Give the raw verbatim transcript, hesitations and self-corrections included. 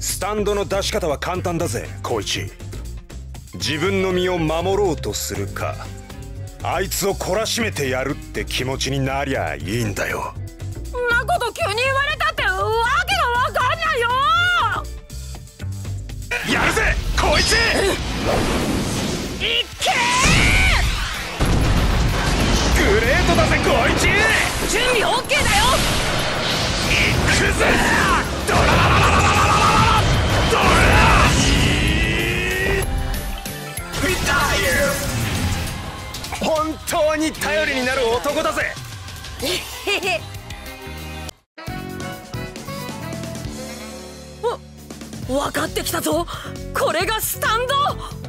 スタンドの出し方は簡単だぜ光一。自分の身を守ろうとするか、あいつを懲らしめてやるって気持ちになりゃいいんだよ。 そんなこと急に言われたってわけがわかんないよ。 やるぜ光一。 いっけーグレートだぜ光一。 準備 オーケー だよ。 いくぜドララララララララドラリタイア。本当に頼りになる男だぜ。 お、分かってきたぞ。これがスタンド。